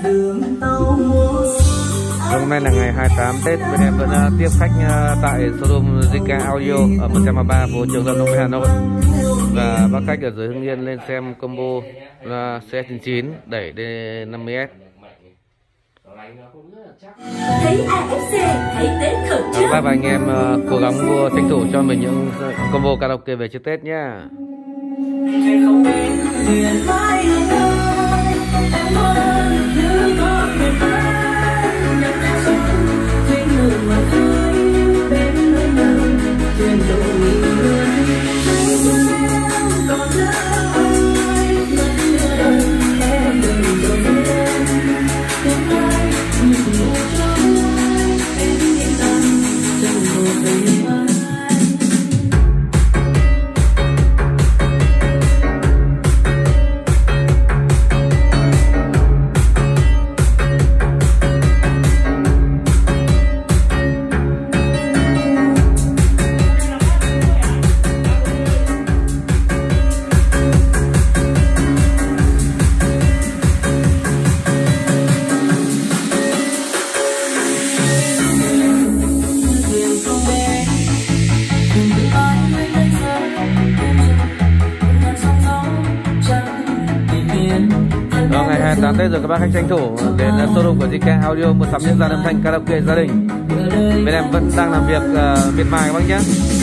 Hôm nay là ngày 28 Tết, bên em vẫn tiếp khách tại showroom JK Audio ở 133 phố Trường Lâm, Đông Hà Nội. Và bác khách ở dưới Hưng Yên lên xem combo là C99 đẩy D50S. Các anh em cố gắng mua tranh thủ cho mình những combo karaoke về trước Tết nhá. Ngày 28 Tết rồi các bác khách tranh thủ đến showroom của JK Audio mua sắm những dàn âm thanh karaoke gia đình. Bên em vẫn đang làm việc miệt mài các bác nhé.